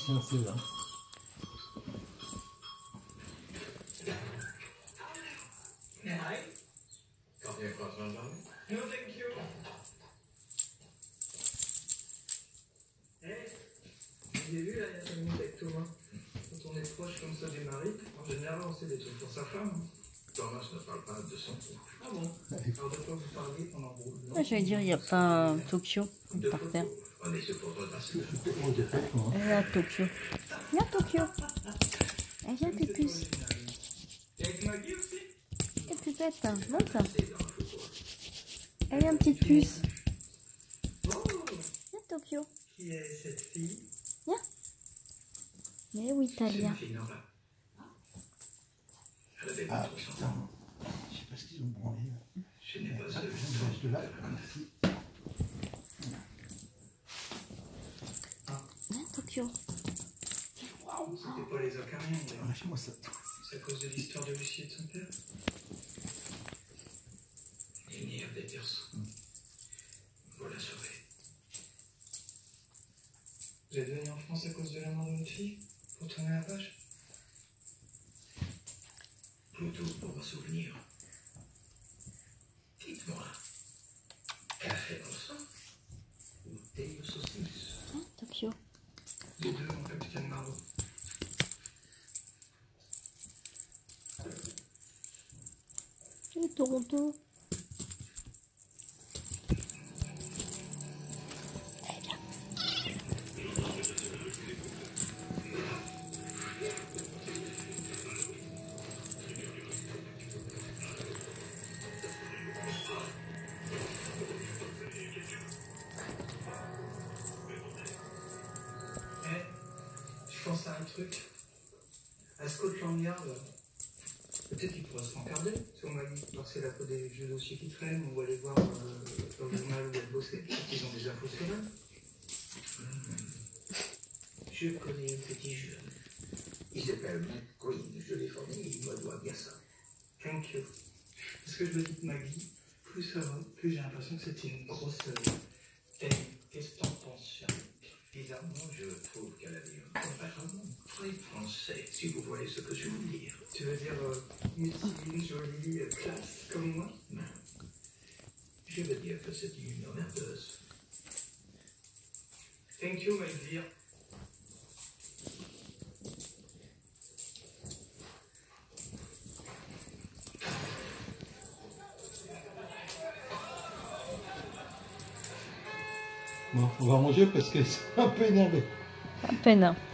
tiens, c'est là. No, thank you. Hey, vous avez vu là, il y a 5 minutes avec Thomas. Quand on est proche comme ça du mari, en général on sait des trucs pour sa femme. Thomas ne parle pas de son couple. Ah bon? Alors de quoi vous parlez pendant vous? Ah, j'allais dire, il n'y a pas Tokyo par terre. On est sur photographe. Elle est à Tokyo. Viens Tokyo. Elle vient tes puces. Et avec Maggie aussi? Et pupette, monte. Elle est une petite puce. Oh, Viens Tokyo. qui est cette fille? Viens. Mais oui, Talia. C'est une fille normale. Elle avait Ah votre sang. putain, je sais pas ce qu'ils ont branlé. Je n'ai pas Ah, ce je de là. Viens Tokyo. C'était pas les acariens, d'ailleurs. Lâche-moi ça. C'est à cause de l'histoire de Lucie et de son père. Il est né à Peters. Voilà sauvé. Vous êtes venu en France à cause de la mort de votre fille? Pour tourner la page? Plutôt pour un souvenir. Dites-moi, café dans le sang ou thé aux saucisses? Viens Tokyo. Les deux, mon capitaine Marlowe. Et Toronto. Je pense à un truc. À Scotland Yard, peut-être qu'il pourrait se rencarder, si on m'a dit passer la peau des vieux dossiers qui traînent, ou aller voir le journal où elle bossait, peut-être qu'ils ont des infos sur elle. Je connais un petit jeune. Il s'appelle McQueen, je l'ai formé, il me doit bien ça. Thank you. Parce que je me dis que Maggie, plus ça va, plus j'ai l'impression que c'est une grosse Qu'est-ce que t'en penses, Charles? Bizarrement, je trouve qu'elle avait un tempérament très français, si vous voyez ce que je veux dire. Tu veux dire multiline, jolie, classe, comme moi? Non. Je veux dire que c'est une emmerdeuse. Thank you, my dear. Bon, on va manger parce que c'est un peu énervé. À peine.